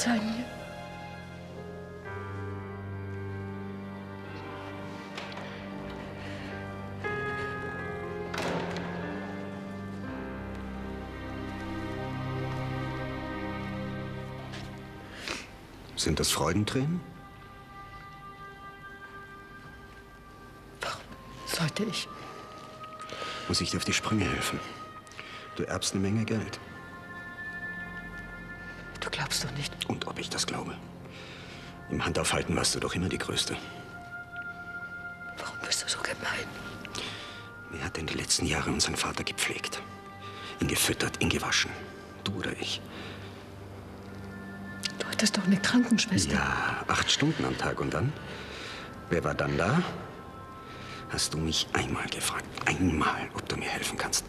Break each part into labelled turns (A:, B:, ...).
A: Verzeih mir.
B: Sind das Freudentränen?
A: Warum sollte ich?
B: Muss ich dir auf die Sprünge helfen? Du erbst eine Menge Geld.
A: Du glaubst doch nicht.
B: Und ob ich das glaube? Im Handaufhalten warst du doch immer die Größte.
A: Warum bist du so gemein?
B: Wer hat denn die letzten Jahre unseren Vater gepflegt? Ihn gefüttert, ihn gewaschen? Du oder ich?
A: Du hattest doch eine Krankenschwester.
B: Ja, 8 Stunden am Tag. Und dann? Wer war dann da? Hast du mich einmal gefragt, einmal, ob du mir helfen kannst?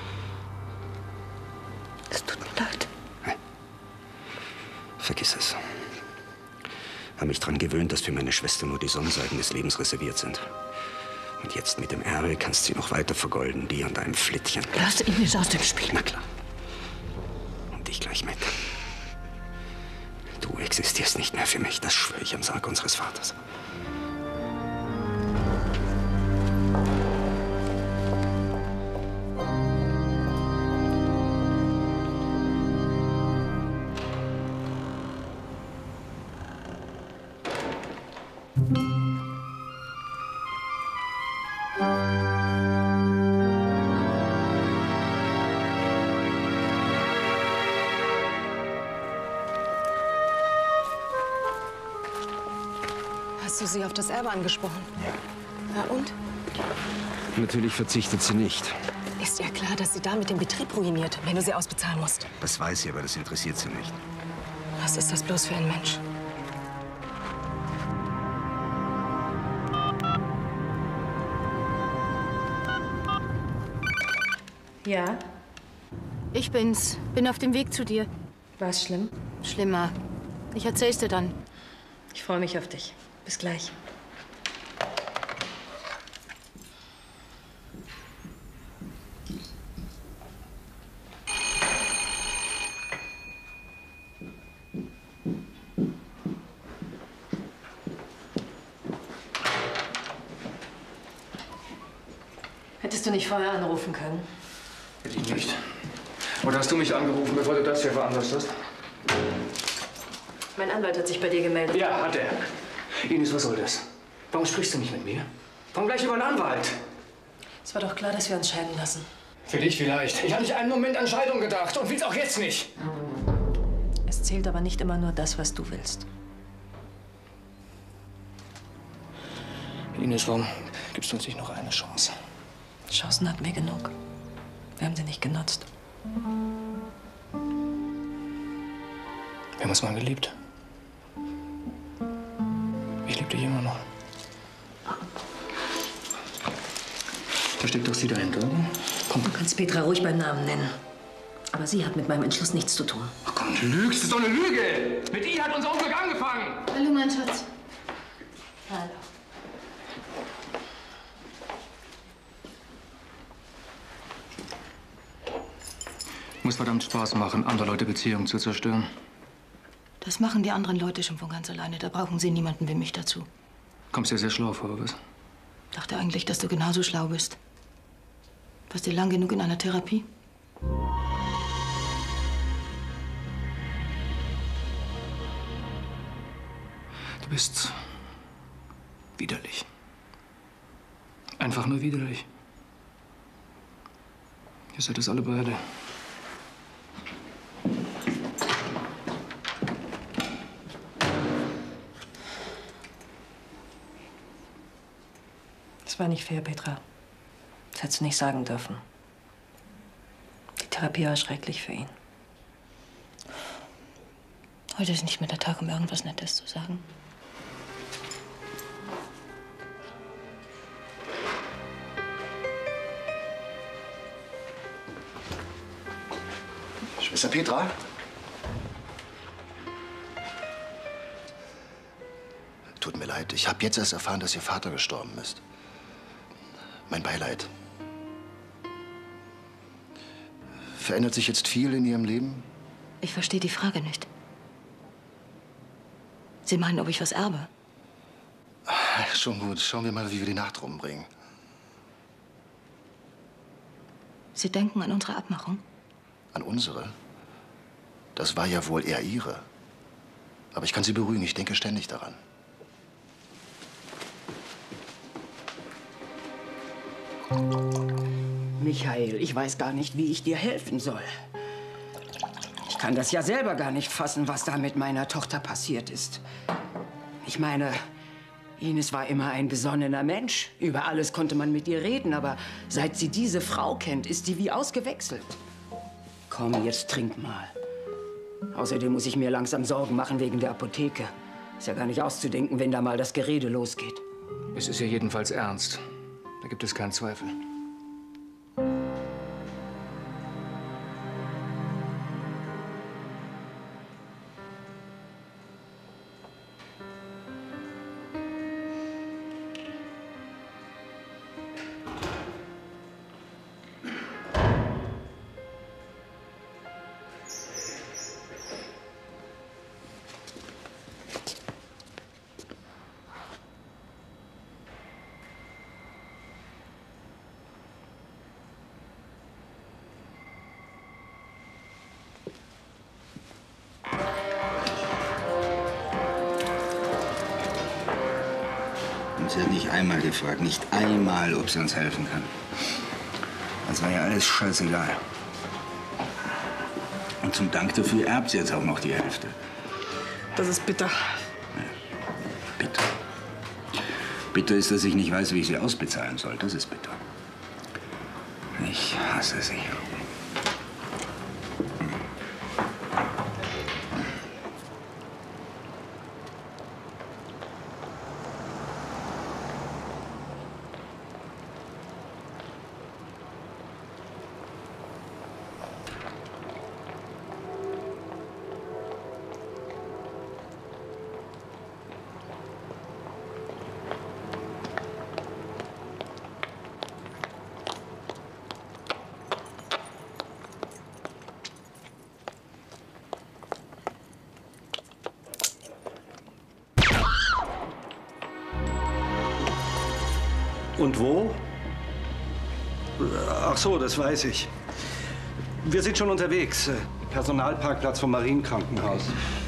A: Es tut mir leid.
B: Nein. Vergiss es. Habe mich daran gewöhnt, dass für meine Schwester nur die Sonnenseiten des Lebens reserviert sind. Und jetzt mit dem Erbe kannst du sie noch weiter vergolden, die an deinem Flittchen.
A: Lass ihn nicht aus dem Spiel.
B: Na klar. Und dich gleich mit. Du existierst nicht mehr für mich, das schwöre ich am Sarg unseres Vaters.
C: Hast du sie auf das Erbe angesprochen? Ja. Na und?
B: Natürlich verzichtet sie nicht.
C: Ist ja klar, dass sie damit den Betrieb ruiniert, wenn du sie ausbezahlen musst.
B: Das weiß sie, aber das interessiert sie nicht.
C: Was ist das bloß für ein Mensch?
D: Ja?
E: Ich bin's. Bin auf dem Weg zu dir.
D: War's schlimm?
E: Schlimmer. Ich erzähl's dir dann.
D: Ich freue mich auf dich. Bis gleich. Hättest du nicht vorher anrufen können?
F: Hätte ich nicht. Oder hast du mich angerufen, bevor du das hier veranlasst hast?
D: Mein Anwalt hat sich bei dir gemeldet.
F: Ja, hat er. Ines, was soll das? Warum sprichst du nicht mit mir? Warum gleich über einen Anwalt?
D: Es war doch klar, dass wir uns scheiden lassen.
F: Für dich vielleicht. Ich habe nicht einen Moment an Scheidung gedacht und will's auch jetzt nicht.
D: Es zählt aber nicht immer nur das, was du willst.
F: Ines, warum gibst du uns nicht noch eine Chance?
D: Chancen hatten wir genug. Wir haben sie nicht genutzt.
F: Wir haben uns mal geliebt. Ich liebe dich immer noch. Da steckt doch sie dahinter, oder? Komm.
D: Du kannst Petra ruhig beim Namen nennen. Aber sie hat mit meinem Entschluss nichts zu tun.
F: Ach komm, du lügst. Das ist doch eine Lüge. Mit ihr hat unser Unglück angefangen.
E: Hallo, mein Schatz.
D: Hallo.
F: Muss verdammt Spaß machen, andere Leute Beziehungen zu zerstören.
E: Das machen die anderen Leute schon von ganz alleine. Da brauchen sie niemanden wie mich dazu.
F: Kommst dir sehr schlau vor, was?
E: Dachte eigentlich, dass du genauso schlau bist. Warst du lang genug in einer Therapie?
F: Du bist widerlich. Einfach nur widerlich. Ihr seid es alle beide.
D: Das war nicht fair, Petra. Das hättest du nicht sagen dürfen. Die Therapie war schrecklich für ihn.
E: Heute ist nicht mehr der Tag, um irgendwas Nettes zu sagen.
G: Schwester Petra? Tut mir leid, ich habe jetzt erst erfahren, dass Ihr Vater gestorben ist. Mein Beileid. Verändert sich jetzt viel in Ihrem Leben?
E: Ich verstehe die Frage nicht. Sie meinen, ob ich was erbe?
G: Schon gut. Schauen wir mal, wie wir die Nacht rumbringen.
E: Sie denken an unsere Abmachung?
G: An unsere? Das war ja wohl eher Ihre. Aber ich kann Sie beruhigen, ich denke ständig daran.
H: Michael, ich weiß gar nicht, wie ich dir helfen soll. Ich kann das ja selber gar nicht fassen, was da mit meiner Tochter passiert ist. Ich meine, Ines war immer ein besonnener Mensch. Über alles konnte man mit ihr reden, aber seit sie diese Frau kennt, ist sie wie ausgewechselt. Komm, jetzt trink mal. Außerdem muss ich mir langsam Sorgen machen wegen der Apotheke. Ist ja gar nicht auszudenken, wenn da mal das Gerede losgeht.
F: Es ist ja jedenfalls ernst. Da gibt es keinen Zweifel.
B: Sie hat nicht einmal gefragt, nicht einmal, ob sie uns helfen kann. Das war ja alles scheißegal. Und zum Dank dafür erbt sie jetzt auch noch die Hälfte.
H: Das ist bitter.
B: Ja, bitter. Bitter ist, dass ich nicht weiß, wie ich sie ausbezahlen soll. Das ist bitter. Ich hasse sie.
I: Und wo? Ach so, das weiß ich. Wir sind schon unterwegs. Personalparkplatz vom Marienkrankenhaus.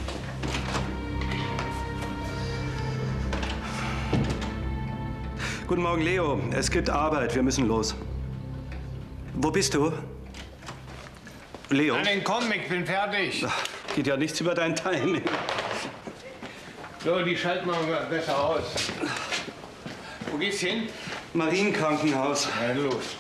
I: Guten Morgen, Leo. Es gibt Arbeit. Wir müssen los. Wo bist du? Leo?
J: Nein, komm, ich bin fertig.
I: Ach, geht ja nichts über dein Timing.
J: So, die schalten wir besser aus. Wo geht's hin?
I: Marienkrankenhaus.
J: Na los.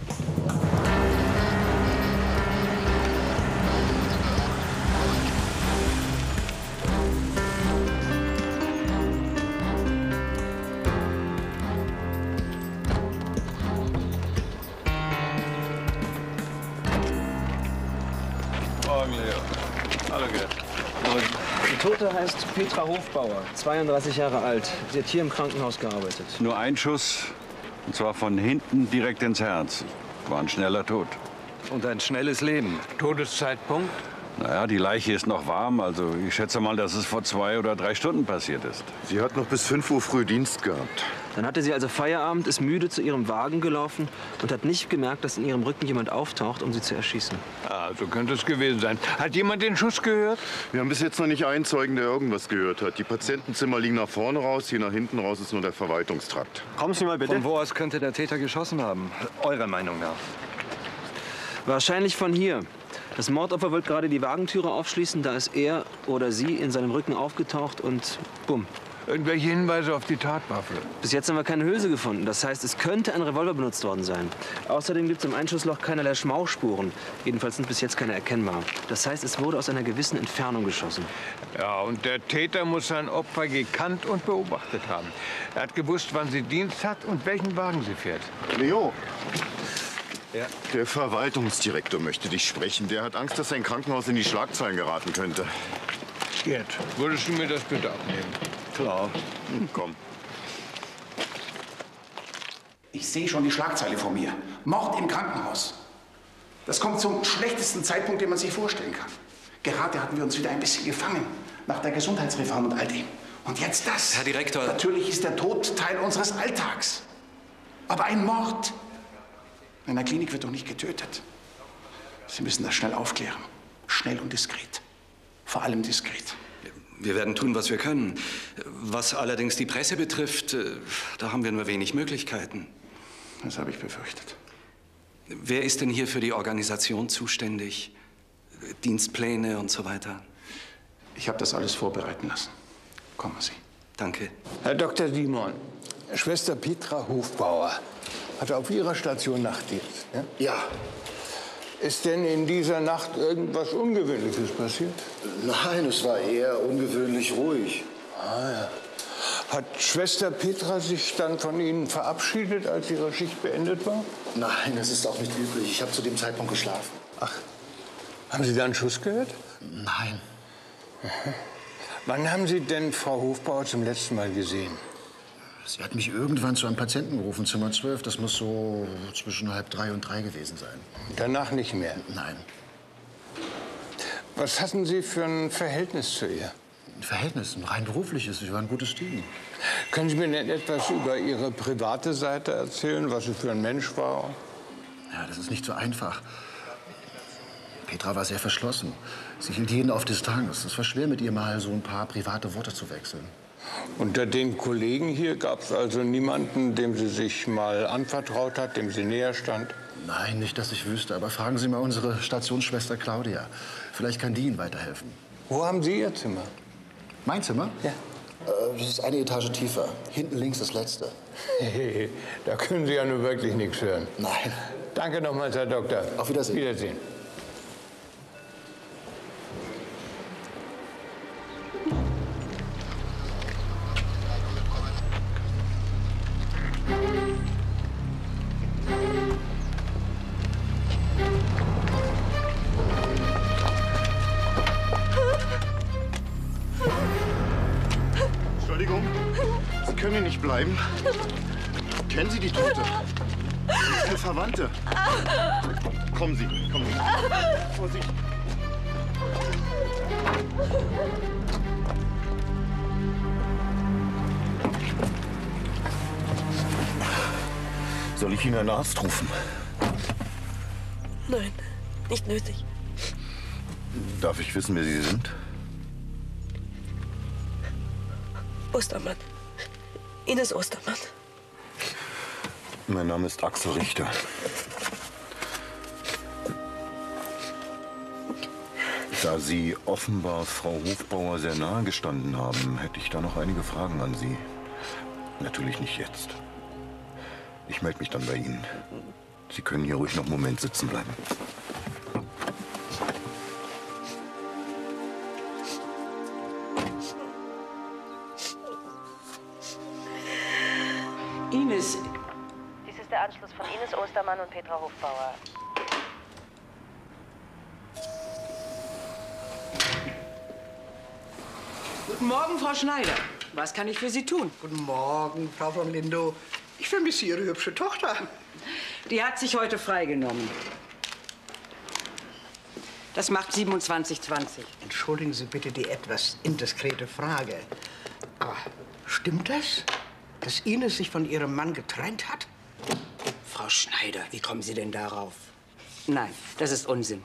J: Morgen, Leo. Hallo, Gerd.
K: Die Tote heißt Petra Hofbauer, 32 Jahre alt. Sie hat hier im Krankenhaus gearbeitet.
L: Nur ein Schuss, und zwar von hinten direkt ins Herz. War ein schneller Tod.
I: Und ein schnelles Leben.
J: Todeszeitpunkt?
L: Naja, die Leiche ist noch warm. Also ich schätze mal, dass es vor 2 oder 3 Stunden passiert ist.
M: Sie hat noch bis 5 Uhr früh Dienst gehabt.
K: Dann hatte sie also Feierabend, ist müde zu ihrem Wagen gelaufen und hat nicht gemerkt, dass in ihrem Rücken jemand auftaucht, um sie zu erschießen.
J: Ah, so könnte es gewesen sein. Hat jemand den Schuss gehört?
M: Wir haben bis jetzt noch nicht einen Zeugen, der irgendwas gehört hat. Die Patientenzimmer liegen nach vorne raus, hier nach hinten raus ist nur der Verwaltungstrakt.
I: Kommen Sie mal bitte. Von wo aus könnte der Täter geschossen haben? Eurer Meinung nach?
K: Wahrscheinlich von hier. Das Mordopfer wollte gerade die Wagentüre aufschließen, da ist er oder sie in seinem Rücken aufgetaucht und bumm.
J: Irgendwelche Hinweise auf die Tatwaffe?
K: Bis jetzt haben wir keine Hülse gefunden. Das heißt, es könnte ein Revolver benutzt worden sein. Außerdem gibt es im Einschussloch keinerlei Schmauchspuren. Jedenfalls sind bis jetzt keine erkennbar. Das heißt, es wurde aus einer gewissen Entfernung geschossen.
J: Ja, und der Täter muss sein Opfer gekannt und beobachtet haben. Er hat gewusst, wann sie Dienst hat und welchen Wagen sie fährt.
M: Leo,
I: ja.
M: Der Verwaltungsdirektor möchte dich sprechen. Der hat Angst, dass sein Krankenhaus in die Schlagzeilen geraten könnte.
J: Gerd, würdest du mir das bitte abnehmen?
M: Klar. Komm.
N: Ich sehe schon die Schlagzeile vor mir. Mord im Krankenhaus. Das kommt zum schlechtesten Zeitpunkt, den man sich vorstellen kann. Gerade hatten wir uns wieder ein bisschen gefangen. Nach der Gesundheitsreform und all dem. Und jetzt das.
O: Herr Direktor.
N: Natürlich ist der Tod Teil unseres Alltags. Aber ein Mord in der Klinik wird doch nicht getötet. Sie müssen das schnell aufklären. Schnell und diskret. Vor allem diskret.
O: Wir werden tun, was wir können. Was allerdings die Presse betrifft, da haben wir nur wenig Möglichkeiten.
N: Das habe ich befürchtet.
O: Wer ist denn hier für die Organisation zuständig? Dienstpläne und so weiter?
N: Ich habe das alles vorbereiten lassen. Kommen Sie.
O: Danke.
J: Herr Dr. Simon, Schwester Petra Hofbauer hat auf Ihrer Station Nachtdienst. Ja?
G: Ja.
J: Ist denn in dieser Nacht irgendwas Ungewöhnliches passiert?
G: Nein, es war eher ungewöhnlich ruhig.
J: Ah, ja. Hat Schwester Petra sich dann von Ihnen verabschiedet, als Ihre Schicht beendet war?
G: Nein, das ist auch nicht üblich. Ich habe zu dem Zeitpunkt geschlafen.
J: Ach, haben Sie da einen Schuss gehört?
G: Nein.
J: Aha. Wann haben Sie denn Frau Hofbauer zum letzten Mal gesehen?
G: Sie hat mich irgendwann zu einem Patienten gerufen, Zimmer 12. Das muss so zwischen 2:30 und 3 gewesen sein.
J: Danach nicht mehr?
G: Nein.
J: Was hatten Sie für ein Verhältnis zu ihr?
G: Ein Verhältnis, ein rein berufliches. Ich war ein gutes Team.
J: Können Sie mir denn etwas über Ihre private Seite erzählen, was sie für ein Mensch war?
G: Ja, das ist nicht so einfach. Petra war sehr verschlossen. Sie hielt jeden auf Distanz. Es war schwer, mit ihr mal so ein paar private Worte zu wechseln.
J: Unter den Kollegen hier gab es also niemanden, dem sie sich mal anvertraut hat, dem sie näher stand?
G: Nein, nicht, dass ich wüsste. Aber fragen Sie mal unsere Stationsschwester Claudia. Vielleicht kann die Ihnen weiterhelfen.
J: Wo haben Sie Ihr Zimmer?
G: Mein Zimmer?
J: Ja.
G: Das ist eine Etage tiefer. Hinten links das letzte.
J: Da können Sie ja nun wirklich nichts hören.
G: Nein.
J: Danke nochmals, Herr Doktor.
G: Auf Wiedersehen.
J: Wiedersehen.
M: Entschuldigung, Sie können hier nicht bleiben. Kennen Sie die Tote? Sie ist eine Verwandte. Kommen Sie, kommen Sie. Vorsicht. Soll ich Ihnen einen Arzt rufen?
A: Nein, nicht nötig.
M: Darf ich wissen, wer Sie sind?
A: Ostermann. Ines Ostermann.
M: Mein Name ist Axel Richter. Da Sie offenbar Frau Hofbauer sehr nahe gestanden haben, hätte ich da noch einige Fragen an Sie. Natürlich nicht jetzt. Ich melde mich dann bei Ihnen. Sie können hier ruhig noch einen Moment sitzen bleiben.
H: Ines.
D: Dies ist der Anschluss von Ines Ostermann und Petra Hofbauer.
H: Guten Morgen, Frau Schneider. Was kann ich für Sie tun?
P: Guten Morgen, Frau von Lindow. Ich vermisse Ihre hübsche Tochter.
H: Die hat sich heute freigenommen. Das macht 27,20.
P: Entschuldigen Sie bitte die etwas indiskrete Frage. Aber stimmt das, dass Ines sich von ihrem Mann getrennt hat?
H: Frau Schneider, wie kommen Sie denn darauf? Nein, das ist Unsinn.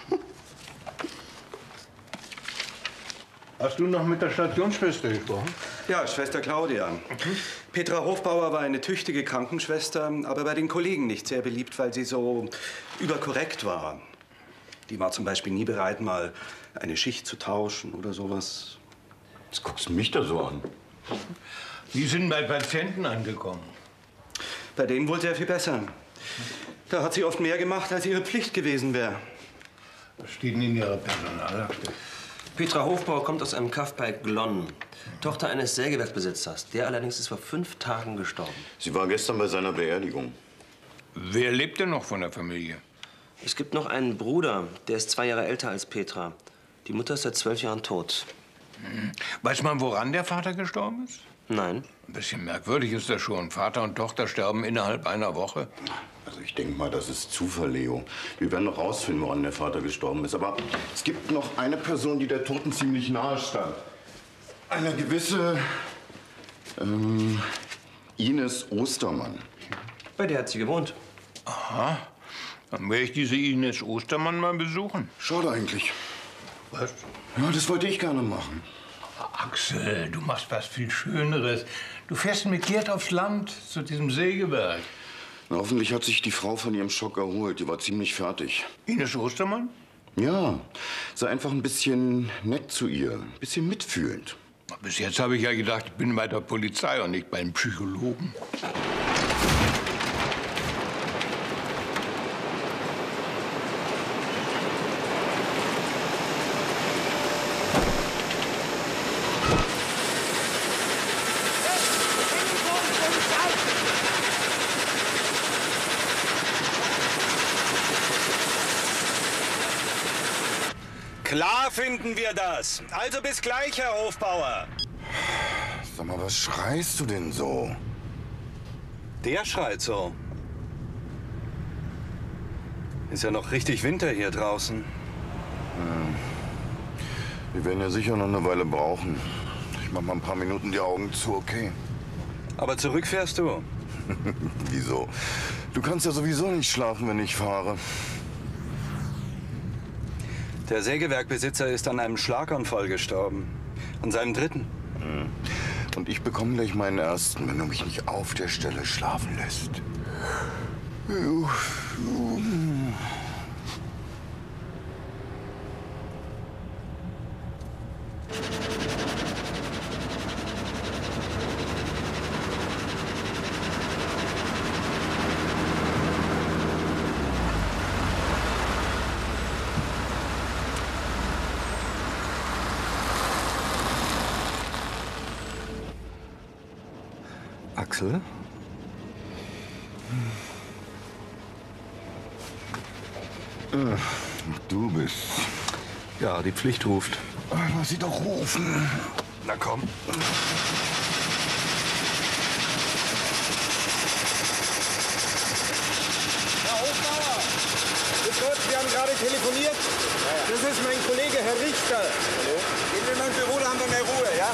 J: Hast du noch mit der Stationsschwester gesprochen?
O: Ja, Schwester Claudia. Petra Hofbauer war eine tüchtige Krankenschwester, aber bei den Kollegen nicht sehr beliebt, weil sie so überkorrekt war. Die war zum Beispiel nie bereit, mal eine Schicht zu tauschen oder sowas.
M: Was guckst du mich da so an?
J: Die sind bei Patienten angekommen.
O: Bei denen wohl sehr viel besser. Da hat sie oft mehr gemacht, als ihre Pflicht gewesen wäre.
J: Was steht denn in Ihrer Personalakte?
K: Petra Hofbauer kommt aus einem Kaff bei Glonn. Tochter eines Sägewerksbesitzers. Der allerdings ist vor 5 Tagen gestorben.
M: Sie war gestern bei seiner Beerdigung.
J: Wer lebt denn noch von der Familie?
K: Es gibt noch einen Bruder, der ist 2 Jahre älter als Petra. Die Mutter ist seit 12 Jahren tot.
J: Weiß man, woran der Vater gestorben ist?
K: Nein.
J: Ein bisschen merkwürdig ist das schon. Vater und Tochter sterben innerhalb einer Woche.
M: Also ich denke mal, das ist Zufall, Leo. Wir werden noch rausfinden, woran der Vater gestorben ist. Aber es gibt noch eine Person, die der Toten ziemlich nahe stand. Eine gewisse Ines Ostermann.
O: Bei der hat sie gewohnt.
J: Aha. Dann werde ich diese Ines Ostermann mal besuchen.
M: Schade eigentlich.
J: Was?
M: Ja, das wollte ich gerne machen.
J: Axel, du machst was viel Schöneres. Du fährst mit Gerd aufs Land zu diesem Sägewerk.
M: Na, hoffentlich hat sich die Frau von ihrem Schock erholt. Die war ziemlich fertig.
J: Ines Ostermann?
M: Ja, sei einfach ein bisschen nett zu ihr. Ein bisschen mitfühlend.
J: Bis jetzt habe ich ja gedacht, ich bin bei der Polizei und nicht beim Psychologen.
Q: Klar finden wir das. Also bis gleich, Herr Hofbauer.
M: Sag mal, was schreist du denn so?
O: Der schreit so. Ist ja noch richtig Winter hier draußen.
M: Wir werden ja sicher noch eine Weile brauchen. Ich mach mal ein paar Minuten die Augen zu, okay?
O: Aber zurückfährst du?
M: Wieso? Du kannst ja sowieso nicht schlafen, wenn ich fahre.
O: Der Sägewerkbesitzer ist an einem Schlaganfall gestorben. An seinem dritten.
M: Und ich bekomme gleich meinen ersten, wenn du mich nicht auf der Stelle schlafen lässt.
O: Axel?
M: Du bist.
O: Ja, die Pflicht ruft.
M: Lass sie doch rufen.
O: Na komm.
Q: Herr Hofbauer! Grüß Gott, wir haben gerade telefoniert. Das ist mein Kollege, Herr Richter. Hallo? Gehen wir in mein Büro, da haben wir mehr Ruhe, ja?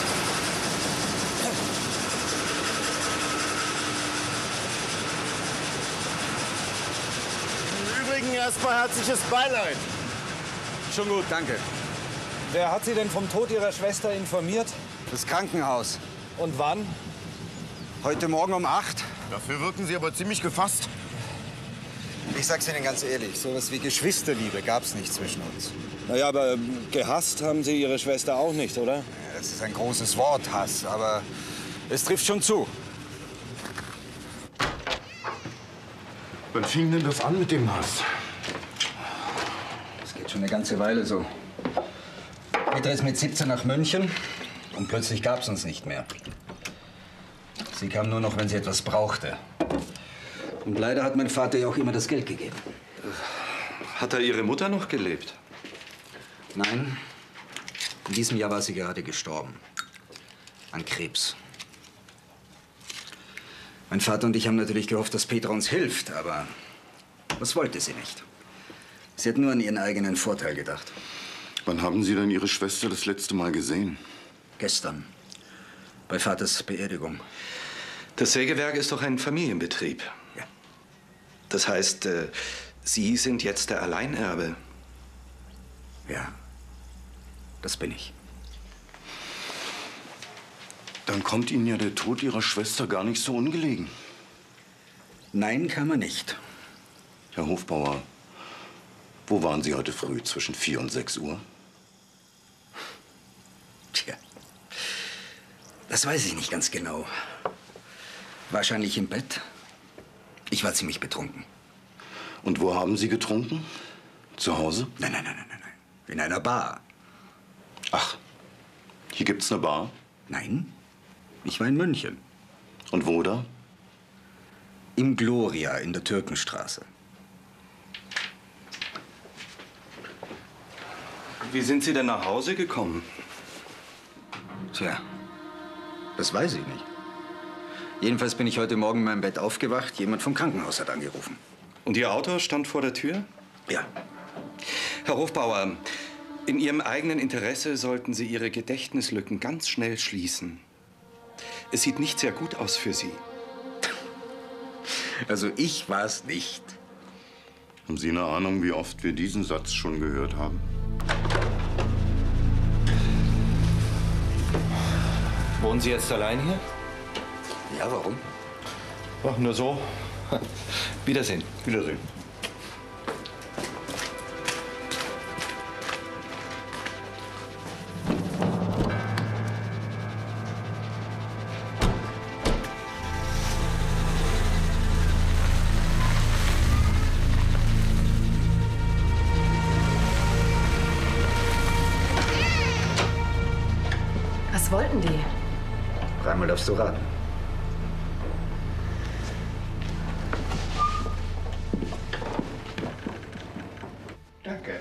R: Im Übrigen erstmal herzliches Beileid.
Q: Schon gut, danke.
R: Wer hat Sie denn vom Tod Ihrer Schwester informiert?
Q: Das Krankenhaus.
R: Und wann?
Q: Heute Morgen um 8.
R: Dafür wirken Sie aber ziemlich gefasst.
Q: Ich sag's Ihnen ganz ehrlich, sowas wie Geschwisterliebe gab's nicht zwischen uns.
R: Naja, aber gehasst haben Sie Ihre Schwester auch nicht, oder?
Q: Ja, das ist ein großes Wort, Hass, aber es trifft schon zu.
M: Wann fing denn das an mit dem Hass?
B: Das geht schon eine ganze Weile so. Petra ist mit 17 nach München und plötzlich gab's uns nicht mehr. Sie kam nur noch, wenn sie etwas brauchte. Und leider hat mein Vater ihr auch immer das Geld gegeben.
O: Hat da Ihre Mutter noch gelebt?
B: Nein, in diesem Jahr war sie gerade gestorben. An Krebs. Mein Vater und ich haben natürlich gehofft, dass Petra uns hilft, aber das wollte sie nicht. Sie hat nur an ihren eigenen Vorteil gedacht.
M: Wann haben Sie denn Ihre Schwester das letzte Mal gesehen?
B: Gestern, bei Vaters Beerdigung.
O: Das Sägewerk ist doch ein Familienbetrieb.
B: Ja.
O: Das heißt, Sie sind jetzt der Alleinerbe.
B: Ja, das bin ich.
M: Dann kommt Ihnen ja der Tod Ihrer Schwester gar nicht so ungelegen.
B: Nein, kann man nicht.
M: Herr Hofbauer, wo waren Sie heute früh zwischen 4 und 6 Uhr?
B: Tja, das weiß ich nicht ganz genau. Wahrscheinlich im Bett. Ich war ziemlich betrunken.
M: Und wo haben Sie getrunken? Zu Hause?
B: Nein. In einer Bar.
M: Ach, hier gibt's eine Bar?
B: Nein, ich war in München.
M: Und wo da?
B: Im Gloria in der Türkenstraße.
O: Wie sind Sie denn nach Hause gekommen?
B: Tja, das weiß ich nicht. Jedenfalls bin ich heute Morgen in meinem Bett aufgewacht. Jemand vom Krankenhaus hat angerufen.
O: Und Ihr Auto stand vor der Tür?
B: Ja.
O: Herr Hofbauer, In Ihrem eigenen Interesse sollten Sie Ihre Gedächtnislücken ganz schnell schließen. Es sieht nicht sehr gut aus für Sie.
R: Also ich war es nicht.
M: Haben Sie eine Ahnung, wie oft wir diesen Satz schon gehört haben?
F: Wohnen Sie jetzt allein hier?
B: Ja, warum?
F: Ach, nur so. Wiedersehen.
M: Wiedersehen.
C: Was wollten die?
B: Dreimal darfst du raten.
J: Danke.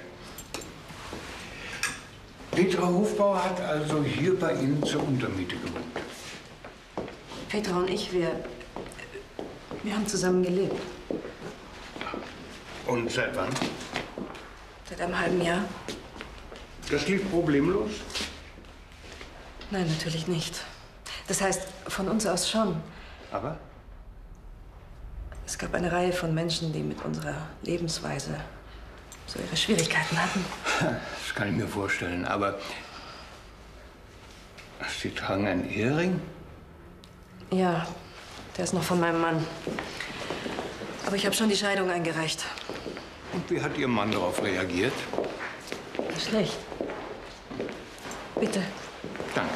J: Petra Hofbauer hat also hier bei Ihnen zur Untermiete gewohnt.
D: Petra und ich, wir haben zusammen gelebt.
J: Und seit wann?
D: Seit einem halben Jahr.
J: Das lief problemlos?
D: Nein, natürlich nicht. Das heißt, von uns aus schon.
J: Aber?
D: Es gab eine Reihe von Menschen, die mit unserer Lebensweise so ihre Schwierigkeiten hatten.
J: Das kann ich mir vorstellen, aber Sie tragen einen Ehering?
D: Ja, der ist noch von meinem Mann. Aber ich habe schon die Scheidung eingereicht.
J: Und wie hat Ihr Mann darauf reagiert?
D: Schlecht. Bitte.
J: Danke.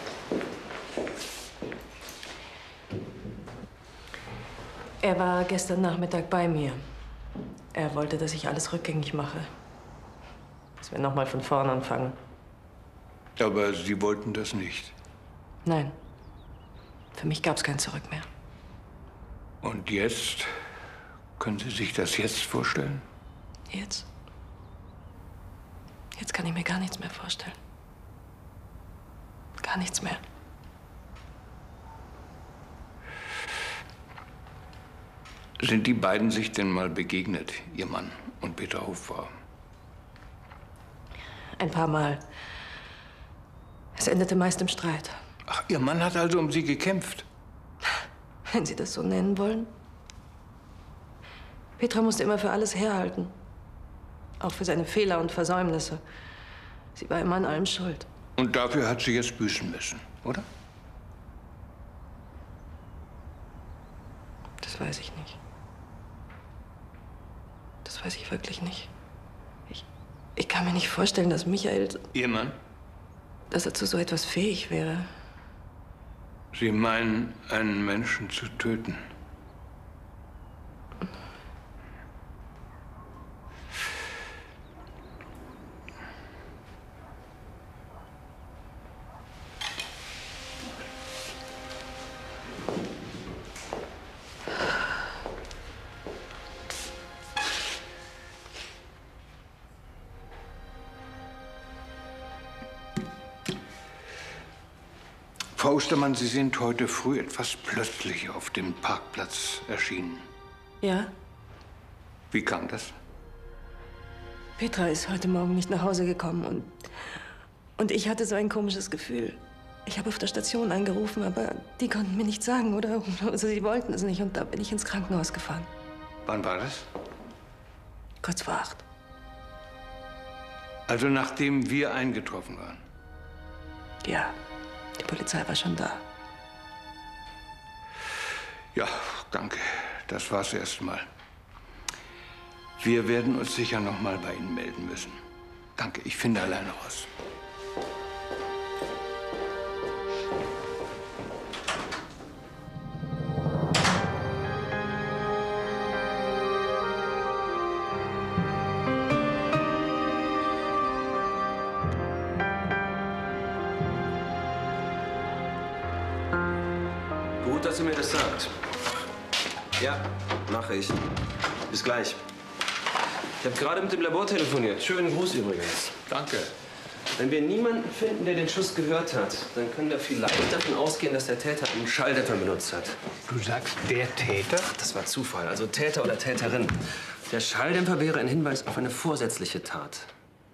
D: Er war gestern Nachmittag bei mir. Er wollte, dass ich alles rückgängig mache. Dass wir noch mal von vorn anfangen.
J: Aber Sie wollten das nicht.
D: Nein. Für mich gab es kein Zurück mehr.
J: Und jetzt? Können Sie sich das jetzt vorstellen?
D: Jetzt? Jetzt kann ich mir gar nichts mehr vorstellen. Gar nichts mehr.
J: Sind die beiden sich denn mal begegnet, Ihr Mann und Petra Hofbauer?
D: Ein paar Mal. Es endete meist im Streit.
J: Ach, Ihr Mann hat also um Sie gekämpft?
D: Wenn Sie das so nennen wollen. Petra musste immer für alles herhalten. Auch für seine Fehler und Versäumnisse. Sie war immer an allem schuld.
J: Und dafür hat sie jetzt büßen müssen, oder?
D: Das weiß ich nicht. Das weiß ich wirklich nicht. Ich kann mir nicht vorstellen, dass Michael...
J: Ihr Mann?
D: Dass er zu so etwas fähig wäre.
J: Sie meinen, einen Menschen zu töten? Frau Ostermann, Sie sind heute früh etwas plötzlich auf dem Parkplatz erschienen.
D: Ja?
J: Wie kam das?
D: Petra ist heute Morgen nicht nach Hause gekommen und ich hatte so ein komisches Gefühl. Ich habe auf der Station angerufen, aber die konnten mir nichts sagen oder also sie wollten es nicht und da bin ich ins Krankenhaus gefahren.
J: Wann war das?
D: Kurz vor 8.
J: Also nachdem wir eingetroffen waren?
D: Ja. Die Polizei war schon da.
J: Ja, danke. Das war's erst mal. Wir werden uns sicher noch mal bei Ihnen melden müssen. Danke, ich finde alleine raus.
K: Gut, dass ihr mir das sagt. Ja, mache ich. Bis gleich. Ich habe gerade mit dem Labor telefoniert. Schönen Gruß übrigens.
J: Danke.
K: Wenn wir niemanden finden, der den Schuss gehört hat, dann können wir vielleicht davon ausgehen, dass der Täter einen Schalldämpfer benutzt hat.
J: Du sagst, der Täter?
K: Ach, das war Zufall. Also Täter oder Täterin. Der Schalldämpfer wäre ein Hinweis auf eine vorsätzliche Tat.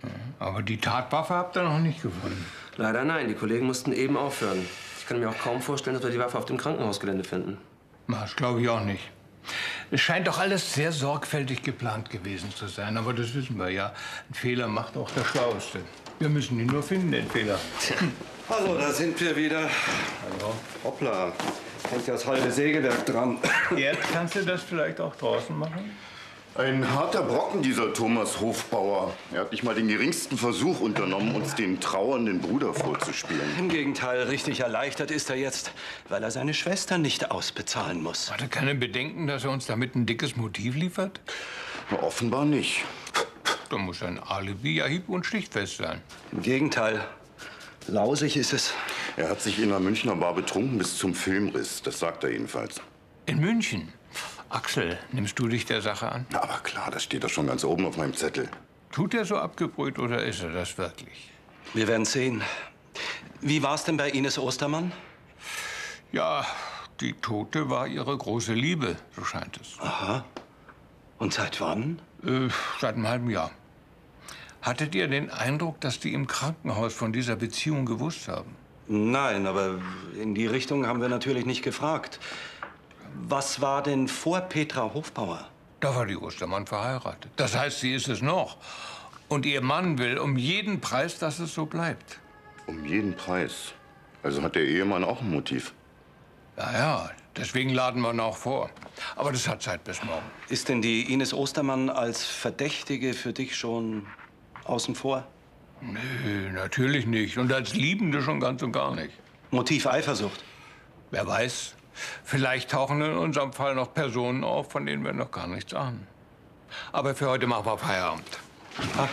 J: Aber die Tatwaffe habt ihr noch nicht gefunden.
K: Leider nein, die Kollegen mussten eben aufhören. Ich kann mir auch kaum vorstellen, dass wir die Waffe auf dem Krankenhausgelände finden.
J: Das glaube ich auch nicht. Es scheint doch alles sehr sorgfältig geplant gewesen zu sein. Aber das wissen wir ja. Ein Fehler macht auch der Schlaueste. Wir müssen ihn nur finden, den Fehler.
O: Hallo, da sind wir wieder. Hallo. Hoppla, hängt ja das halbe Sägewerk dran.
J: Jetzt kannst du das vielleicht auch draußen machen?
M: Ein harter Brocken, dieser Thomas Hofbauer. Er hat nicht mal den geringsten Versuch unternommen, uns den trauernden Bruder vorzuspielen.
O: Im Gegenteil, richtig erleichtert ist er jetzt, weil er seine Schwester nicht ausbezahlen muss.
J: Hat er keine Bedenken, dass er uns damit ein dickes Motiv liefert?
M: Na, offenbar nicht.
J: Da muss ein Alibi ja hieb- und stichfest sein.
O: Im Gegenteil, lausig ist es.
M: Er hat sich in einer Münchner Bar betrunken bis zum Filmriss. Das sagt er jedenfalls.
J: In München? Axel, nimmst du dich der Sache an?
M: Na, aber klar, das steht doch schon ganz oben auf meinem Zettel.
J: Tut er so abgebrüht oder ist er das wirklich?
O: Wir werden sehen. Wie war's denn bei Ines Ostermann?
J: Ja, die Tote war ihre große Liebe, so scheint es.
O: Aha. Und seit wann?
J: Seit einem halben Jahr. Hattet ihr den Eindruck, dass die im Krankenhaus von dieser Beziehung gewusst haben?
O: Nein, aber in die Richtung haben wir natürlich nicht gefragt. Was war denn vor Petra Hofbauer?
J: Da war die Ostermann verheiratet. Das heißt, sie ist es noch. Und ihr Mann will um jeden Preis, dass es so bleibt.
M: Um jeden Preis? Also hat der Ehemann auch ein Motiv?
J: Ja, deswegen laden wir ihn auch vor. Aber das hat Zeit bis morgen.
O: Ist denn die Ines Ostermann als Verdächtige für dich schon außen vor?
J: Nö, natürlich nicht. Und als Liebende schon ganz und gar nicht.
O: Motiv Eifersucht?
J: Wer weiß. Vielleicht tauchen in unserem Fall noch Personen auf, von denen wir noch gar nichts ahnen. Aber für heute machen wir Feierabend.
O: Ah.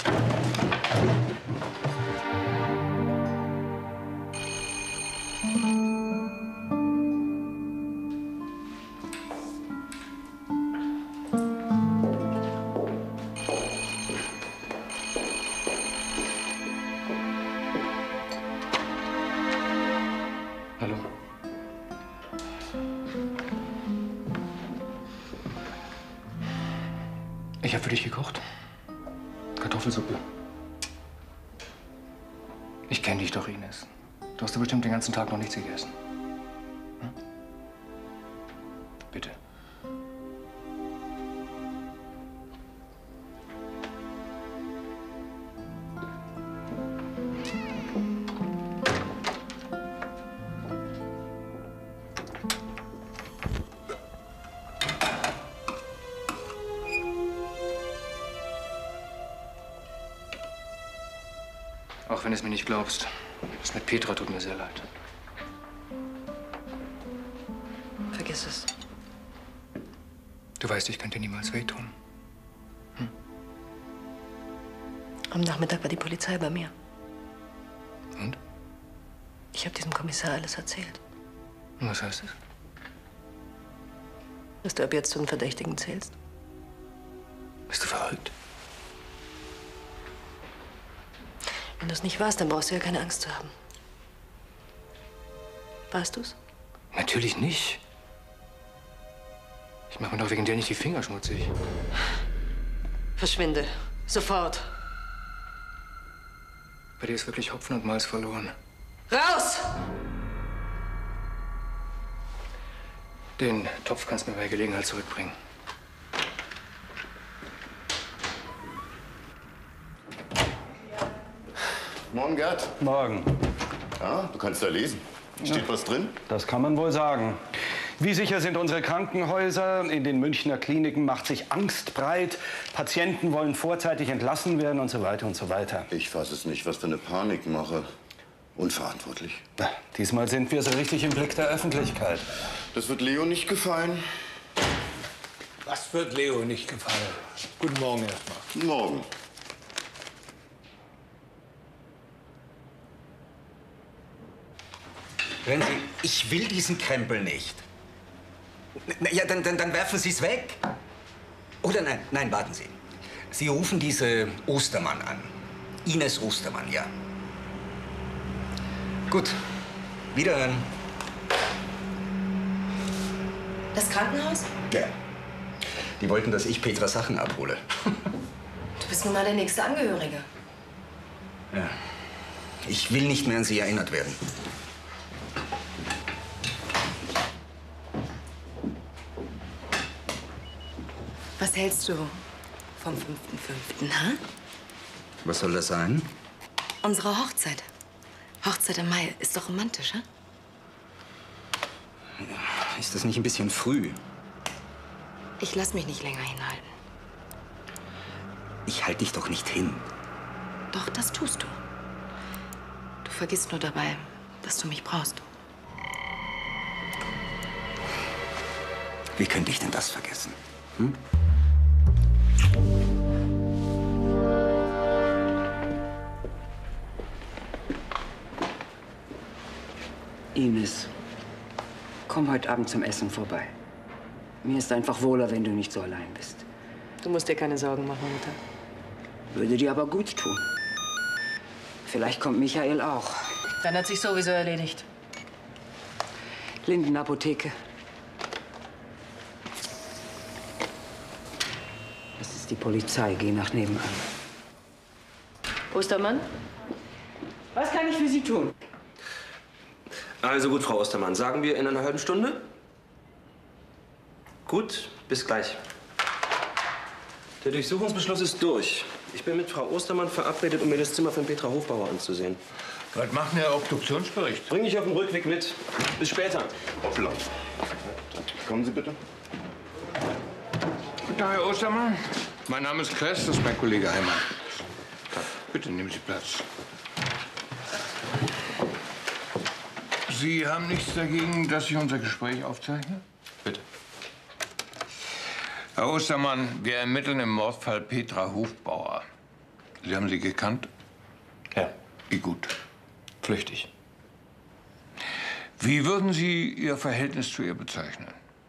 F: Hallo. Ich habe für dich gekocht. Kartoffelsuppe. Ich kenne dich doch, Ines. Du hast doch bestimmt den ganzen Tag noch nichts gegessen. Hm? Bitte. Auch wenn du es mir nicht glaubst, das mit Petra tut mir sehr leid.
A: Vergiss es.
F: Du weißt, ich könnte dir niemals wehtun.
A: Am Nachmittag war die Polizei bei mir.
F: Und?
A: Ich habe diesem Kommissar alles erzählt.
F: Und was heißt das?
A: Dass du ab jetzt zu den Verdächtigen zählst.
F: Bist du verrückt?
A: Wenn du es nicht warst, dann brauchst du ja keine Angst zu haben. Warst du's?
F: Natürlich nicht. Ich mache mir doch wegen dir nicht die Finger schmutzig.
A: Verschwinde. Sofort.
F: Bei dir ist wirklich Hopfen und Malz verloren.
A: Raus!
F: Den Topf kannst du mir bei Gelegenheit zurückbringen.
M: Morgen, Gerd.
O: Morgen.
M: Ja, du kannst da lesen. Steht was drin?
O: Das kann man wohl sagen. Wie sicher sind unsere Krankenhäuser? In den Münchner Kliniken macht sich Angst breit. Patienten wollen vorzeitig entlassen werden und so weiter und so weiter.
M: Ich fasse es nicht, was für eine Panikmache. Unverantwortlich.
O: Na, diesmal sind wir so richtig im Blick der Öffentlichkeit.
M: Das wird Leo nicht gefallen.
J: Was wird Leo nicht gefallen? Guten Morgen erstmal.
M: Guten Morgen.
B: Hören Sie, ich will diesen Krempel nicht. Na ja, dann werfen Sie es weg. Oder nein, warten Sie. Sie rufen diese Ostermann an. Ines Ostermann, ja. Gut, wiederhören.
C: Das Krankenhaus?
B: Ja. Die wollten, dass ich Petras Sachen abhole.
C: Du bist nun mal der nächste Angehörige.
B: Ja. Ich will nicht mehr an Sie erinnert werden.
C: Was hältst du vom 5.5., ha?
B: Was soll das sein?
C: Unsere Hochzeit. Hochzeit im Mai ist doch romantisch, ha?
B: Ist das nicht ein bisschen früh?
C: Ich lass mich nicht länger hinhalten.
B: Ich halte dich doch nicht hin.
C: Doch, das tust du. Du vergisst nur dabei, dass du mich brauchst.
B: Wie könnte ich denn das vergessen? Hm?
H: Ines, komm heute Abend zum Essen vorbei. Mir ist einfach wohler, wenn du nicht so allein bist.
D: Du musst dir keine Sorgen machen, Mutter.
H: Würde dir aber gut tun. Vielleicht kommt Michael auch.
D: Dann hat sich sowieso erledigt.
H: Lindenapotheke. Das ist die Polizei. Geh nach nebenan.
D: Ostermann?
H: Was kann ich für Sie tun?
K: Also gut, Frau Ostermann, sagen wir in einer halben Stunde? Gut, bis gleich. Der Durchsuchungsbeschluss ist durch. Ich bin mit Frau Ostermann verabredet, um mir das Zimmer von Petra Hofbauer anzusehen.
J: Was macht denn der Obduktionsbericht?
K: Bring ich auf dem Rückweg mit. Bis später.
M: Hoppla. Kommen Sie bitte.
J: Guten Tag, Herr Ostermann. Mein Name ist Kress, das ist mein Kollege Heimann. Bitte nehmen Sie Platz. Sie haben nichts dagegen, dass ich unser Gespräch aufzeichne?
K: Bitte.
J: Herr Ostermann, wir ermitteln im Mordfall Petra Hofbauer. Sie haben sie gekannt?
K: Ja.
J: Wie gut?
K: Flüchtig.
J: Wie würden Sie Ihr Verhältnis zu ihr bezeichnen?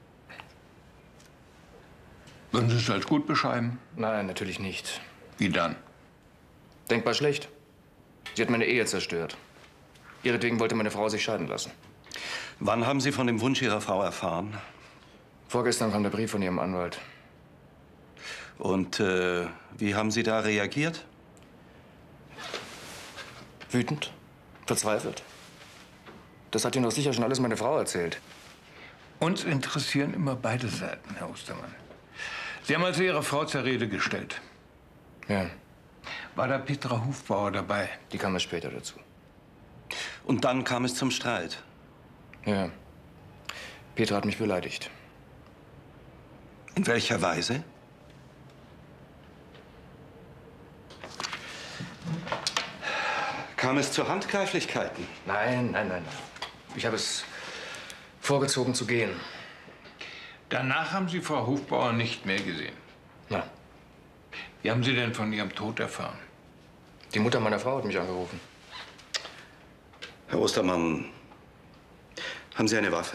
J: Würden Sie es als gut beschreiben?
F: Nein, natürlich nicht.
J: Wie dann?
F: Denkbar schlecht. Sie hat meine Ehe zerstört. Ihretwegen wollte meine Frau sich scheiden lassen.
O: Wann haben Sie von dem Wunsch Ihrer Frau erfahren?
F: Vorgestern kam der Brief von Ihrem Anwalt.
O: Und wie haben Sie da reagiert?
F: Wütend, verzweifelt. Das hat Ihnen doch sicher schon alles meine Frau erzählt.
J: Uns interessieren immer beide Seiten, Herr Ostermann. Sie haben also Ihre Frau zur Rede gestellt.
F: Ja.
J: War da Petra Hofbauer dabei?
F: Die kam erst später dazu.
O: Und dann kam es zum Streit?
F: Ja. Petra hat mich beleidigt.
O: In welcher Weise? Kam es zu Handgreiflichkeiten?
F: Nein. Ich habe es vorgezogen zu gehen.
J: Danach haben Sie Frau Hofbauer nicht mehr gesehen?
F: Nein.
J: Wie haben Sie denn von ihrem Tod erfahren?
F: Die Mutter meiner Frau hat mich angerufen.
O: Herr Ostermann, haben Sie eine Waffe?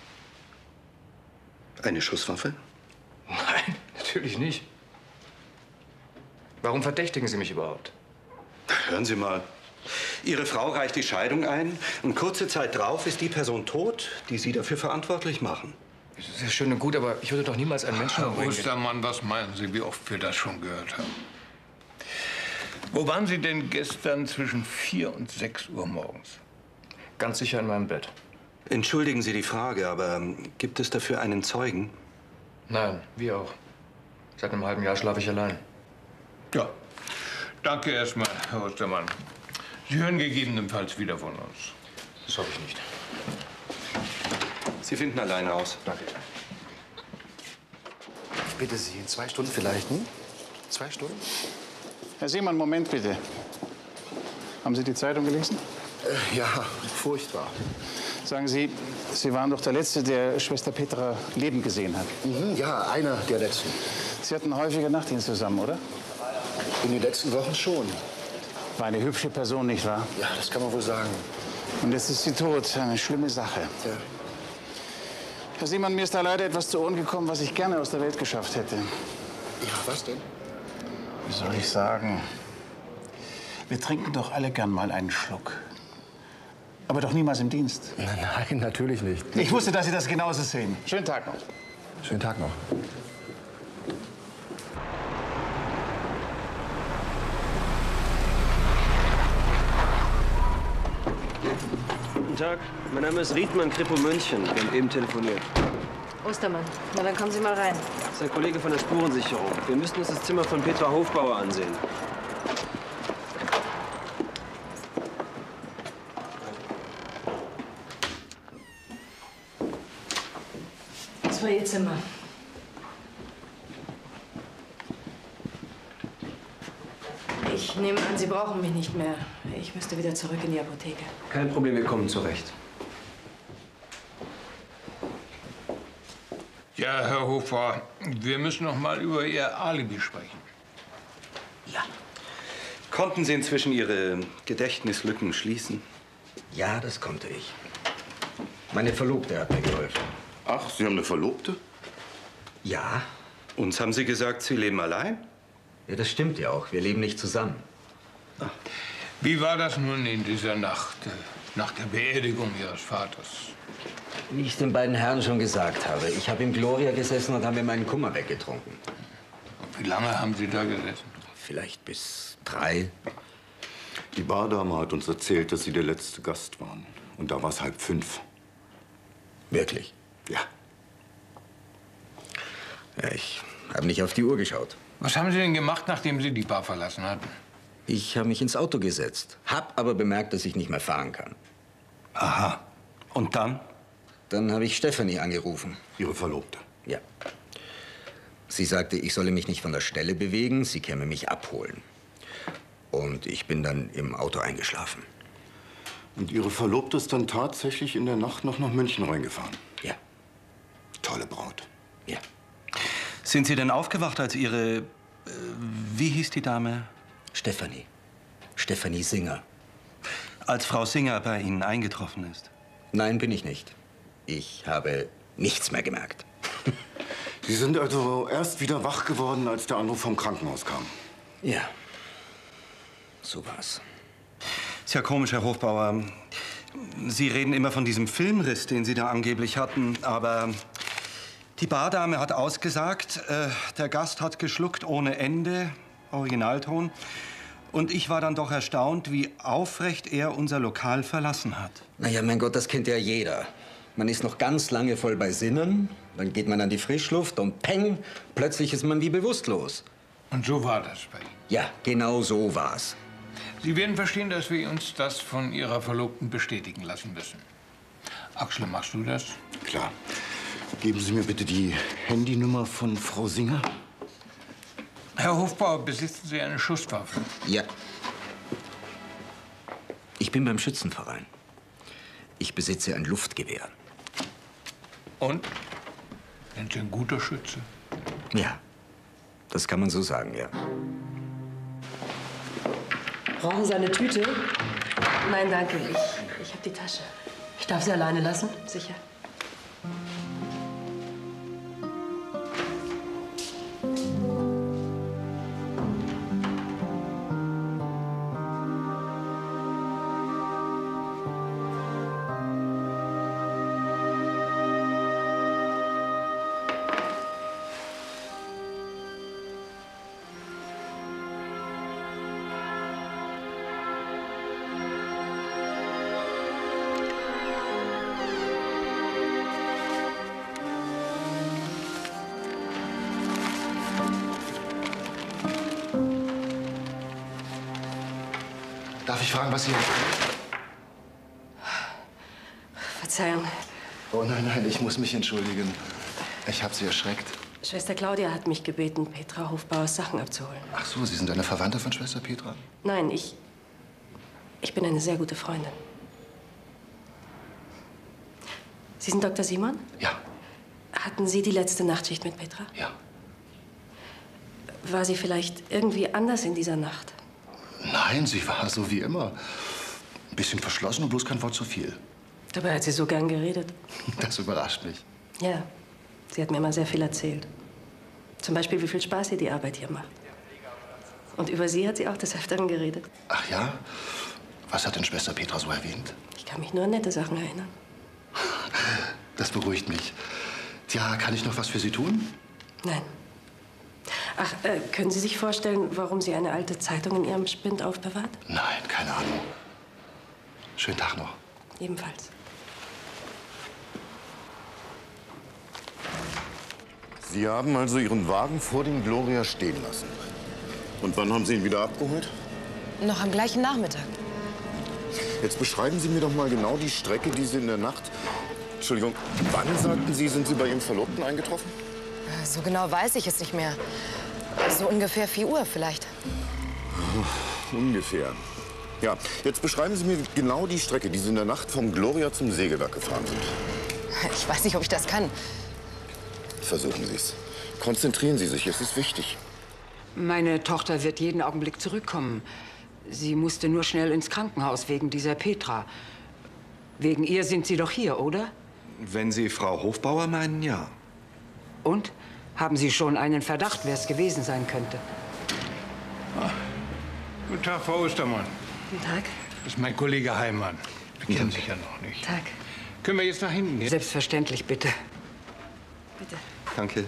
O: Eine Schusswaffe?
F: Nein, natürlich nicht. Warum verdächtigen Sie mich überhaupt?
O: Hören Sie mal. Ihre Frau reicht die Scheidung ein und kurze Zeit drauf ist die Person tot, die Sie dafür verantwortlich machen.
F: Das ist ja schön und gut, aber ich würde doch niemals einen Menschen
J: Herr
F: umbringen.
J: Ostermann, was meinen Sie, wie oft wir das schon gehört haben? Wo waren Sie denn gestern zwischen 4 und 6 Uhr morgens?
F: Ganz sicher in meinem Bett.
O: Entschuldigen Sie die Frage, aber gibt es dafür einen Zeugen?
F: Nein, wie auch. Seit einem halben Jahr schlafe ich allein.
J: Ja, danke erstmal, Herr Ostermann. Sie hören gegebenenfalls wieder von uns.
F: Das hoffe ich nicht.
O: Sie finden alleine raus.
F: Danke.
G: Ich bitte Sie, in 2 Stunden vielleicht, hm? 2 Stunden?
N: Herr Seemann, Moment bitte. Haben Sie die Zeitung gelesen?
G: Ja, furchtbar.
N: Sagen Sie, Sie waren doch der Letzte, der Schwester Petra lebend gesehen hat.
G: Ja, einer der Letzten.
N: Sie hatten häufiger Nachtdienst zusammen, oder?
G: In den letzten Wochen schon.
N: War eine hübsche Person, nicht wahr?
G: Ja, das kann man wohl sagen.
N: Und jetzt ist sie tot. Eine schlimme Sache.
G: Ja.
N: Herr Seemann, mir ist da leider etwas zu Ohren gekommen, was ich gerne aus der Welt geschafft hätte.
G: Ja, was denn?
N: Wie soll ich sagen? Wir trinken doch alle gern mal einen Schluck. Aber doch niemals im Dienst.
G: Nein, natürlich nicht.
N: Ich wusste, dass Sie das genauso sehen. Schönen Tag noch.
G: Schönen Tag noch.
K: Tag. Mein Name ist Riedmann, Kripo München. Wir haben eben telefoniert.
D: Ostermann, na dann kommen Sie mal rein.
K: Das ist ein Kollege von der Spurensicherung. Wir müssten uns das Zimmer von Petra Hofbauer ansehen.
D: Das war Ihr Zimmer. Ich nehme an, Sie brauchen mich nicht mehr. Ich müsste wieder zurück in die Apotheke.
K: Kein Problem, wir kommen zurecht.
J: Ja, Herr Hofer, wir müssen noch mal über Ihr Alibi sprechen.
O: Konnten Sie inzwischen Ihre Gedächtnislücken schließen?
B: Ja, das konnte ich. Meine Verlobte hat mir geholfen.
M: Ach, Sie haben eine Verlobte?
B: Ja.
O: Uns haben Sie gesagt, Sie leben allein?
B: Ja, das stimmt ja auch. Wir leben nicht zusammen.
J: Wie war das nun in dieser Nacht, nach der Beerdigung Ihres Vaters?
B: Wie ich es den beiden Herren schon gesagt habe, ich habe im Gloria gesessen und habe mir meinen Kummer weggetrunken.
J: Und wie lange haben Sie da gesessen?
B: Vielleicht bis 3.
M: Die Bardame hat uns erzählt, dass Sie der letzte Gast waren. Und da war es 4:30.
B: Wirklich?
M: Ja.
B: Ja, ich habe nicht auf die Uhr geschaut.
J: Was haben Sie denn gemacht, nachdem Sie die Bar verlassen hatten?
B: Ich habe mich ins Auto gesetzt, hab aber bemerkt, dass ich nicht mehr fahren kann.
O: Aha. Und dann?
B: Dann habe ich Stefanie angerufen.
M: Ihre Verlobte?
B: Ja. Sie sagte, ich solle mich nicht von der Stelle bewegen, sie käme mich abholen. Und ich bin dann im Auto eingeschlafen.
M: Und Ihre Verlobte ist dann tatsächlich in der Nacht noch nach München reingefahren?
B: Ja.
M: Tolle Braut.
B: Ja.
O: Sind Sie denn aufgewacht, als Ihre... wie hieß die Dame?
B: Stefanie. Stefanie Singer.
O: Als Frau Singer bei Ihnen eingetroffen ist?
B: Nein, bin ich nicht. Ich habe nichts mehr gemerkt.
M: Sie sind also erst wieder wach geworden, als der Anruf vom Krankenhaus kam?
B: Ja. So war's.
O: Ist ja komisch, Herr Hofbauer. Sie reden immer von diesem Filmriss, den Sie da angeblich hatten, aber die Bardame hat ausgesagt, der Gast hat geschluckt ohne Ende, Originalton. Und ich war dann doch erstaunt, wie aufrecht er unser Lokal verlassen hat.
B: Na ja, mein Gott, das kennt ja jeder. Man ist noch ganz lange voll bei Sinnen, dann geht man an die Frischluft und peng, plötzlich ist man wie bewusstlos.
J: Und so war das bei Ihnen?
B: Ja, genau so war's.
J: Sie werden verstehen, dass wir uns das von Ihrer Verlobten bestätigen lassen müssen. Axel, machst du das?
M: Klar. Geben Sie mir bitte die Handynummer von Frau Singer.
J: Herr Hofbauer, besitzen Sie eine Schusswaffe?
B: Ja. Ich bin beim Schützenverein. Ich besitze ein Luftgewehr.
J: Und? Sind Sie ein guter Schütze?
B: Ja, das kann man so sagen, ja.
D: Brauchen Sie eine Tüte? Nein, danke. Ich habe die Tasche. Ich darf Sie alleine lassen? Sicher.
G: Darf ich fragen, was Sie hier tun?
D: Verzeihung.
G: Oh nein, nein, ich muss mich entschuldigen. Ich habe Sie erschreckt.
D: Schwester Claudia hat mich gebeten, Petra Hofbauers Sachen abzuholen.
G: Ach so, Sie sind eine Verwandte von Schwester Petra?
D: Nein, ich bin eine sehr gute Freundin. Sie sind Dr. Simon?
G: Ja.
D: Hatten Sie die letzte Nachtschicht mit Petra?
G: Ja.
D: War sie vielleicht irgendwie anders in dieser Nacht?
G: Nein, sie war so wie immer. Ein bisschen verschlossen und bloß kein Wort zu viel.
D: Dabei hat sie so gern geredet.
G: Das überrascht mich.
D: Ja, sie hat mir immer sehr viel erzählt. Zum Beispiel, wie viel Spaß ihr die Arbeit hier macht. Und über Sie hat sie auch des Öfteren geredet.
G: Ach ja? Was hat denn Schwester Petra so erwähnt?
D: Ich kann mich nur an nette Sachen erinnern.
G: Das beruhigt mich. Tja, kann ich noch was für Sie tun?
D: Nein. Ach, können Sie sich vorstellen, warum sie eine alte Zeitung in Ihrem Spind aufbewahrt?
G: Nein, keine Ahnung. Schönen Tag noch.
D: Ebenfalls.
M: Sie haben also Ihren Wagen vor dem Gloria stehen lassen. Und wann haben Sie ihn wieder abgeholt?
A: Noch am gleichen Nachmittag.
M: Jetzt beschreiben Sie mir doch mal genau die Strecke, die Sie in der Nacht... Entschuldigung, wann, sagten Sie, sind Sie bei Ihrem Verlobten eingetroffen?
A: So genau weiß ich es nicht mehr. So ungefähr 4 Uhr vielleicht.
M: Ungefähr. Ja, jetzt beschreiben Sie mir genau die Strecke, die Sie in der Nacht vom Gloria zum Sägewerk gefahren sind.
A: Ich weiß nicht, ob ich das kann.
M: Versuchen Sie es. Konzentrieren Sie sich, es ist wichtig.
H: Meine Tochter wird jeden Augenblick zurückkommen. Sie musste nur schnell ins Krankenhaus wegen dieser Petra. Wegen ihr sind Sie doch hier, oder?
O: Wenn Sie Frau Hofbauer meinen, ja.
H: Und? Haben Sie schon einen Verdacht, wer es gewesen sein könnte?
J: Guten Tag, Frau Ostermann.
A: Guten Tag.
J: Das ist mein Kollege Heimann. Wir kennen sich ja noch nicht.
A: Tag.
J: Können wir jetzt nach hinten gehen?
H: Selbstverständlich, bitte.
A: Bitte.
O: Danke.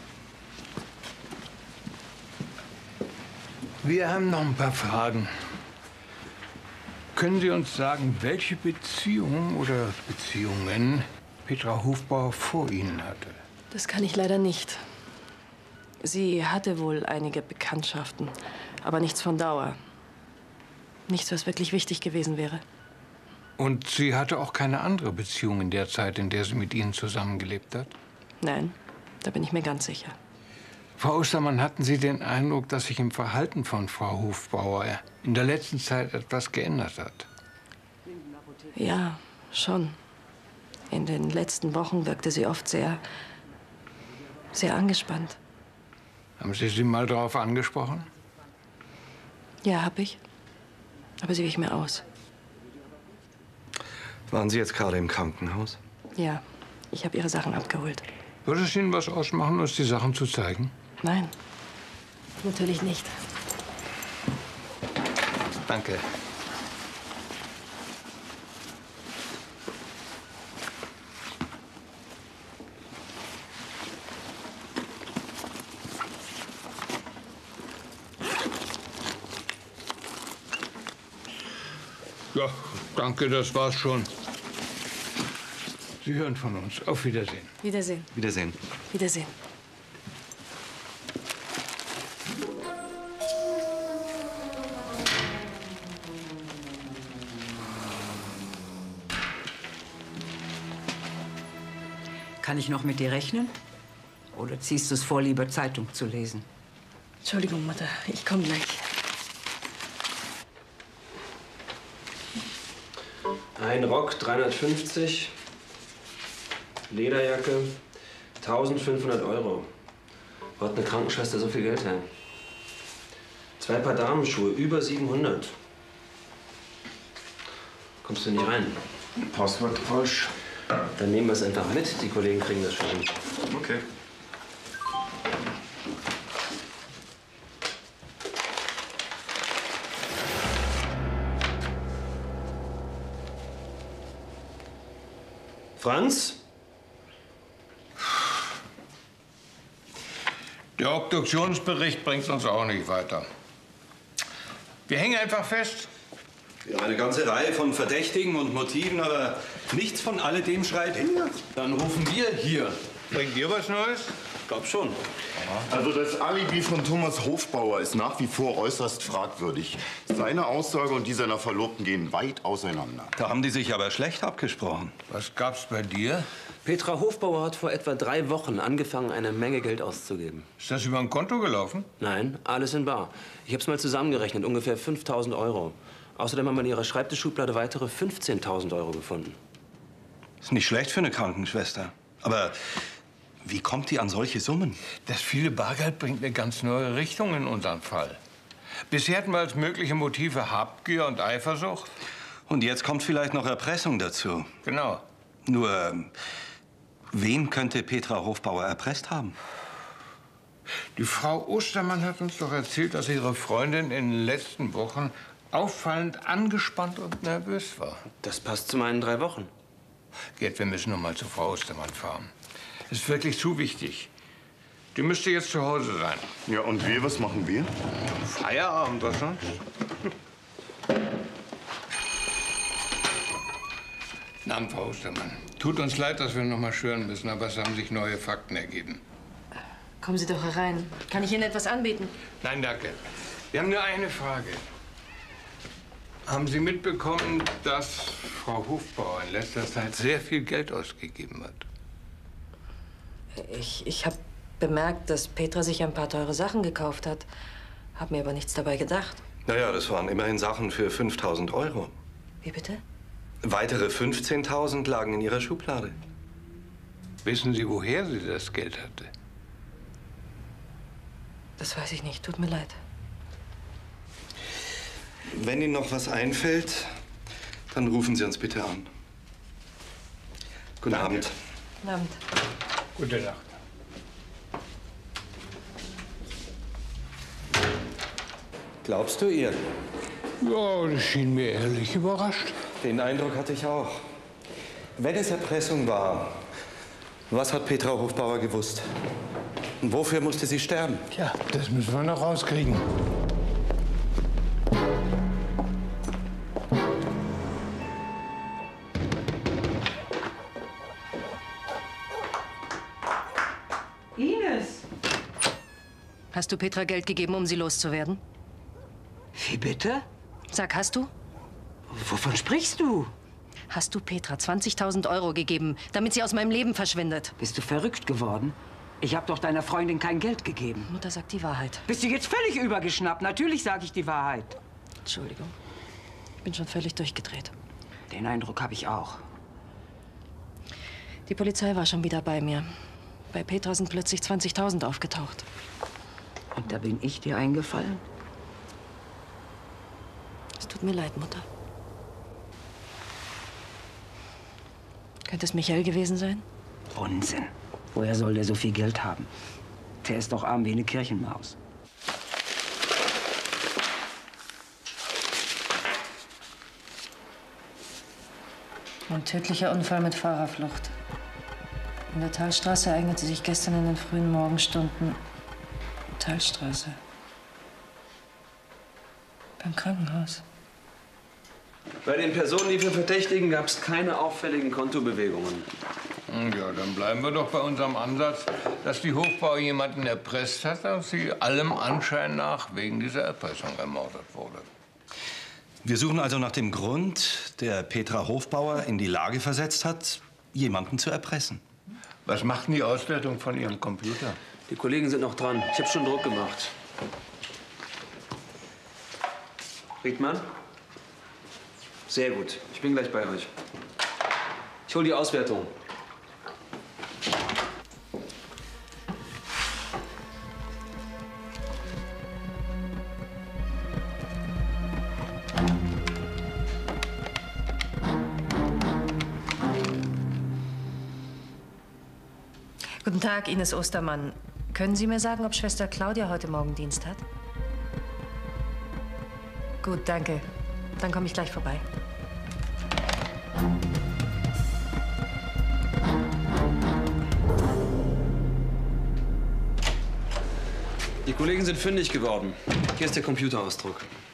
J: Wir haben noch ein paar Fragen. Können Sie uns sagen, welche Beziehung oder Beziehungen Petra Hofbauer vor Ihnen hatte?
D: Das kann ich leider nicht. Sie hatte wohl einige Bekanntschaften, aber nichts von Dauer. Nichts, was wirklich wichtig gewesen wäre.
J: Und sie hatte auch keine andere Beziehung in der Zeit, in der sie mit Ihnen zusammengelebt hat?
D: Nein, da bin ich mir ganz sicher.
J: Frau Ostermann, hatten Sie den Eindruck, dass sich im Verhalten von Frau Hofbauer in der letzten Zeit etwas geändert hat?
D: Ja, schon. In den letzten Wochen wirkte sie oft sehr angespannt.
J: Haben Sie sie mal darauf angesprochen?
D: Ja, hab ich. Aber sie wich mir aus.
O: Waren Sie jetzt gerade im Krankenhaus?
D: Ja, ich habe ihre Sachen abgeholt.
J: Würde es Ihnen was ausmachen, uns die Sachen zu zeigen?
D: Nein, natürlich nicht.
J: Danke. Ja, danke, das war's schon. Sie hören von uns. Auf Wiedersehen.
D: Wiedersehen.
O: Wiedersehen.
D: Wiedersehen.
H: Kann ich noch mit dir rechnen? Oder ziehst du es vor, lieber Zeitung zu lesen?
D: Entschuldigung, Mutter, ich komme gleich.
K: Ein Rock 350, Lederjacke 1500 €. Wo hat eine Krankenschwester so viel Geld her? 2 Paar Damenschuhe, über 700. Kommst du nicht rein?
M: Passwort falsch.
K: Dann nehmen wir es einfach mit. Die Kollegen kriegen das schon hin.
M: Okay.
K: Franz?
J: Der Obduktionsbericht bringt uns auch nicht weiter. Wir hängen einfach fest.
O: Ja, eine ganze Reihe von Verdächtigen und Motiven, aber nichts von alledem schreit hier.
J: Dann rufen wir hier. Bringt ihr was Neues?
K: Glaub schon.
M: Also das Alibi von Thomas Hofbauer ist nach wie vor äußerst fragwürdig. Seine Aussage und die seiner Verlobten gehen weit auseinander.
O: Da haben die sich aber schlecht abgesprochen.
J: Was gab's bei dir?
K: Petra Hofbauer hat vor etwa 3 Wochen angefangen, eine Menge Geld auszugeben.
J: Ist das über ein Konto gelaufen?
K: Nein, alles in bar. Ich hab's mal zusammengerechnet, ungefähr 5.000 €. Außerdem haben wir in ihrer Schreibtischschublade weitere 15.000 € gefunden.
O: Ist nicht schlecht für eine Krankenschwester. Aber wie kommt die an solche Summen?
J: Das viele Bargeld bringt eine ganz neue Richtung in unseren Fall. Bisher hatten wir als mögliche Motive Habgier und Eifersucht.
O: Und jetzt kommt vielleicht noch Erpressung dazu.
J: Genau.
O: Nur, wen könnte Petra Hofbauer erpresst haben?
J: Die Frau Ostermann hat uns doch erzählt, dass ihre Freundin in den letzten Wochen auffallend angespannt und nervös war.
K: Das passt zu meinen 3 Wochen.
J: Gerd, wir müssen noch mal zu Frau Ostermann fahren. Das ist wirklich zu wichtig. Die müsste jetzt zu Hause sein.
M: Ja, und wir, was machen wir?
J: Feierabend, was sonst? Guten Abend, Frau Ostermann. Tut uns leid, dass wir noch mal stören müssen, aber es haben sich neue Fakten ergeben.
D: Kommen Sie doch herein. Kann ich Ihnen etwas anbieten?
J: Nein, danke. Wir haben nur eine Frage. Haben Sie mitbekommen, dass Frau Hofbauer in letzter Zeit sehr viel Geld ausgegeben hat?
D: Ich habe bemerkt, dass Petra sich ein paar teure Sachen gekauft hat. Hab mir aber nichts dabei gedacht.
O: Naja, das waren immerhin Sachen für 5.000 Euro.
D: Wie bitte?
O: Weitere 15.000 lagen in ihrer Schublade.
J: Wissen Sie, woher sie das Geld hatte?
D: Das weiß ich nicht. Tut mir leid.
O: Wenn Ihnen noch was einfällt, dann rufen Sie uns bitte an. Guten Abend.
D: Guten Abend.
J: Gute Nacht.
O: Glaubst du ihr?
J: Ja, das schien mir ehrlich überrascht.
O: Den Eindruck hatte ich auch. Wenn es Erpressung war, was hat Petra Hofbauer gewusst? Und wofür musste sie sterben?
J: Tja, das müssen wir noch rauskriegen.
H: Ines!
D: Hast du Petra Geld gegeben, um sie loszuwerden?
H: Wie bitte?
D: Sag, hast du?
H: Wovon sprichst du?
D: Hast du Petra 20.000 Euro gegeben, damit sie aus meinem Leben verschwindet?
H: Bist du verrückt geworden? Ich habe doch deiner Freundin kein Geld gegeben.
D: Mutter sagt die Wahrheit.
H: Bist du jetzt völlig übergeschnappt? Natürlich sage ich die Wahrheit.
D: Entschuldigung. Ich bin schon völlig durchgedreht.
H: Den Eindruck habe ich auch.
D: Die Polizei war schon wieder bei mir. Bei Petra sind plötzlich 20.000 aufgetaucht.
H: Und da bin ich dir eingefallen?
D: Es tut mir leid, Mutter. Könnte es Michael gewesen sein?
H: Unsinn. Woher soll der so viel Geld haben? Der ist doch arm wie eine Kirchenmaus.
D: Ein tödlicher Unfall mit Fahrerflucht. In der Talstraße ereignete sich gestern in den frühen Morgenstunden. Talstraße. Beim Krankenhaus.
K: Bei den Personen, die für Verdächtigen, gab es keine auffälligen Kontobewegungen.
J: Ja, dann bleiben wir doch bei unserem Ansatz, dass die Hofbauer jemanden erpresst hat, dass sie allem Anschein nach wegen dieser Erpressung ermordet wurde.
O: Wir suchen also nach dem Grund, der Petra Hofbauer in die Lage versetzt hat, jemanden zu erpressen.
J: Was macht denn die Auswertung von Ihrem Computer?
K: Die Kollegen sind noch dran. Ich habe schon Druck gemacht. Riedmann? Sehr gut. Ich bin gleich bei euch. Ich hole die Auswertung.
D: Guten Tag, Ines Ostermann. Können Sie mir sagen, ob Schwester Claudia heute Morgen Dienst hat? Gut, danke. Dann komme ich gleich vorbei.
K: Die Kollegen sind fündig geworden. Hier ist der Computerausdruck.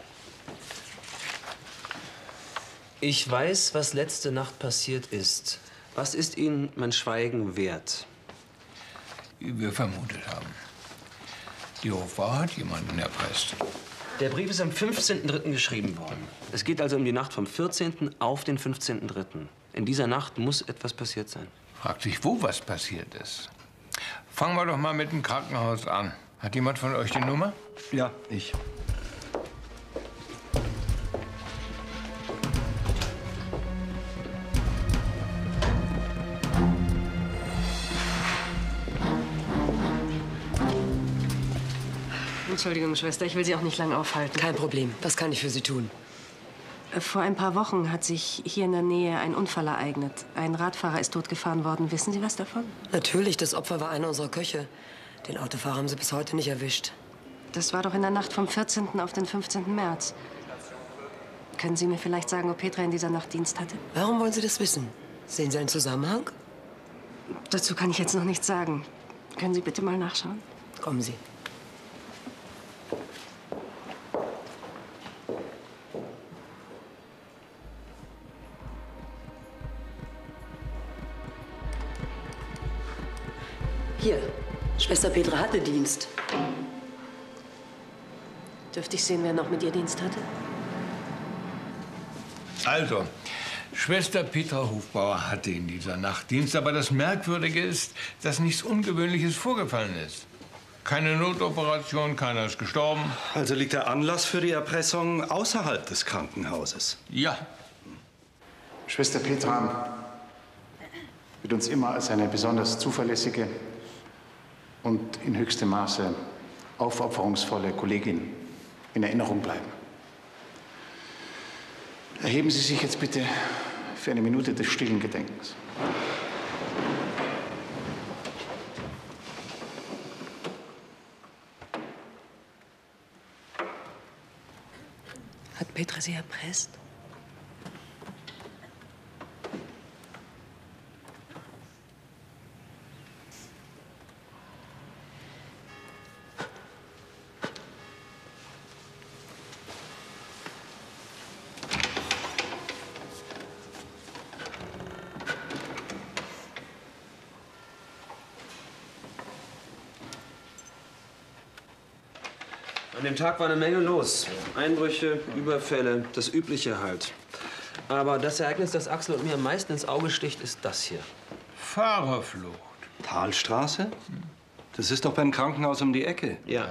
K: Ich weiß, was letzte Nacht passiert ist. Was ist Ihnen mein Schweigen wert?
J: Wie wir vermutet haben. Die Hofbauer hat jemanden erpresst.
K: Der Brief ist am 15.03. geschrieben worden. Es geht also um die Nacht vom 14. auf den 15.03. In dieser Nacht muss etwas passiert sein.
J: Fragt sich, wo was passiert ist. Fangen wir doch mal mit dem Krankenhaus an. Hat jemand von euch die Nummer?
O: Ja, ich.
D: Entschuldigung, Schwester, ich will Sie auch nicht lange aufhalten.
A: Kein Problem. Was kann ich für Sie tun?
D: Vor ein paar Wochen hat sich hier in der Nähe ein Unfall ereignet. Ein Radfahrer ist totgefahren worden. Wissen Sie was davon?
A: Natürlich, das Opfer war einer unserer Köche. Den Autofahrer haben Sie bis heute nicht erwischt.
D: Das war doch in der Nacht vom 14. auf den 15. März. Können Sie mir vielleicht sagen, ob Petra in dieser Nacht Dienst hatte?
A: Warum wollen Sie das wissen? Sehen Sie einen Zusammenhang?
D: Dazu kann ich jetzt noch nichts sagen. Können Sie bitte mal nachschauen?
A: Kommen Sie. Hier,
S: Schwester Petra hatte Dienst.
D: Dürfte ich sehen, wer noch mit ihr Dienst hatte?
J: Also, Schwester Petra Hofbauer hatte in dieser Nacht Dienst, aber das Merkwürdige ist, dass nichts Ungewöhnliches vorgefallen ist. Keine Notoperation, keiner ist gestorben.
O: Also liegt der Anlass für die Erpressung außerhalb des Krankenhauses?
J: Ja.
N: Schwester Petra wird uns immer als eine besonders zuverlässige und in höchstem Maße aufopferungsvolle Kollegin in Erinnerung bleiben. Erheben Sie sich jetzt bitte für eine Minute des stillen Gedenkens.
D: Hat Petra sie erpresst?
K: An dem Tag war eine Menge los. Einbrüche, Überfälle, das Übliche halt. Aber das Ereignis, das Axel und mir am meisten ins Auge sticht, ist das hier.
J: Fahrerflucht.
O: Talstraße? Das ist doch beim Krankenhaus um die Ecke.
K: Ja.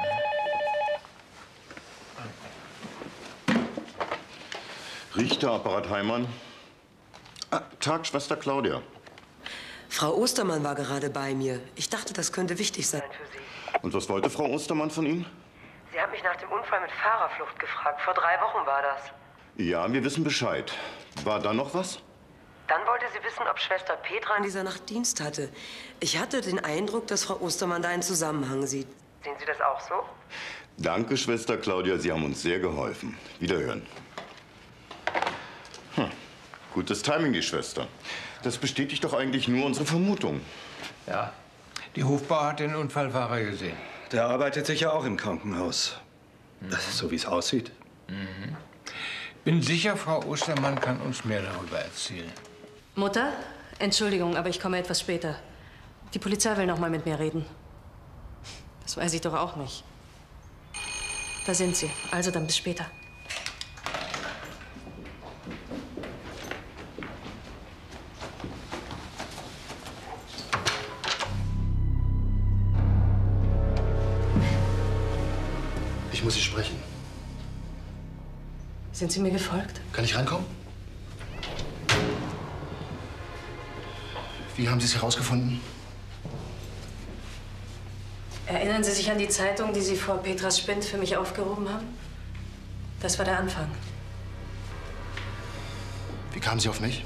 M: Richterapparat Heimann. Tag, Schwester Claudia.
S: Frau Ostermann war gerade bei mir. Ich dachte, das könnte wichtig sein für Sie.
M: Und was wollte Frau Ostermann von Ihnen?
S: Sie hat mich nach dem Unfall mit Fahrerflucht gefragt. Vor 3 Wochen war das.
M: Ja, wir wissen Bescheid. War da noch was?
S: Dann wollte sie wissen, ob Schwester Petra in dieser Nacht Dienst hatte. Ich hatte den Eindruck, dass Frau Ostermann da einen Zusammenhang sieht. Sehen Sie das auch so?
M: Danke, Schwester Claudia. Sie haben uns sehr geholfen. Wiederhören. Gutes Timing, die Schwester. Das bestätigt doch eigentlich nur unsere Vermutung.
J: Ja, die Hofbauer hat den Unfallfahrer gesehen.
O: Der arbeitet sicher auch im Krankenhaus. So wie es aussieht.
J: Mhm. Bin sicher, Frau Ostermann kann uns mehr darüber erzählen.
D: Mutter, Entschuldigung, aber ich komme etwas später. Die Polizei will noch mal mit mir reden. Das weiß ich doch auch nicht. Da sind sie. Also dann bis später.
G: Ich muss Sie sprechen.
D: Sind Sie mir gefolgt?
G: Kann ich reinkommen? Wie haben Sie es herausgefunden?
D: Erinnern Sie sich an die Zeitung, die Sie vor Petras Spind für mich aufgehoben haben? Das war der Anfang.
G: Wie kamen Sie auf mich?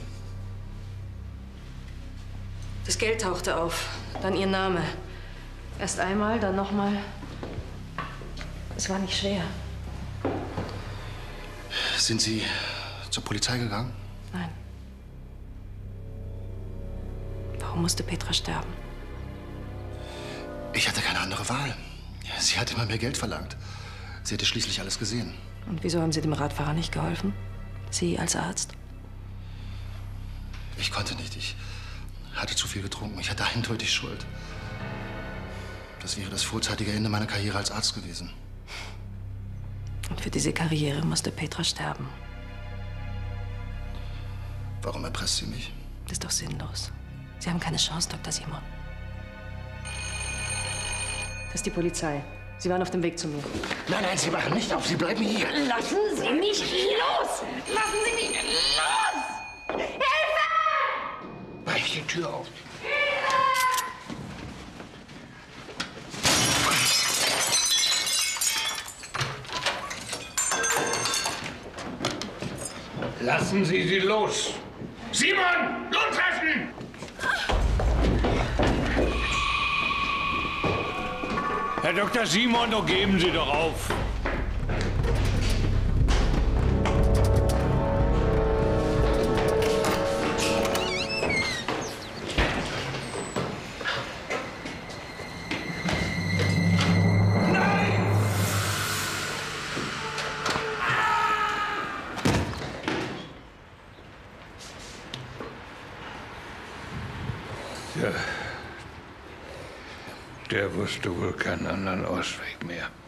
D: Das Geld tauchte auf, dann Ihr Name. Erst einmal, dann nochmal. Es war nicht schwer.
G: Sind Sie zur Polizei gegangen?
D: Nein. Warum musste Petra sterben?
G: Ich hatte keine andere Wahl. Sie hat immer mehr Geld verlangt. Sie hätte schließlich alles gesehen.
D: Und wieso haben Sie dem Radfahrer nicht geholfen? Sie als Arzt?
G: Ich konnte nicht. Ich hatte zu viel getrunken. Ich hatte eindeutig Schuld. Das wäre das vorzeitige Ende meiner Karriere als Arzt gewesen.
D: Und für diese Karriere musste Petra sterben.
G: Warum erpresst sie mich?
D: Das ist doch sinnlos. Sie haben keine Chance, Dr. Simon. Das ist die Polizei. Sie waren auf dem Weg zu mir.
G: Nein, nein, Sie machen nicht auf. Sie bleiben hier.
T: Lassen Sie mich los! Lassen Sie mich los! Hilfe!
J: Brech die Tür auf. Lassen Sie sie los! Simon, loslassen! Herr Dr. Simon, doch geben Sie doch auf. Der wusste wohl keinen anderen Ausweg mehr.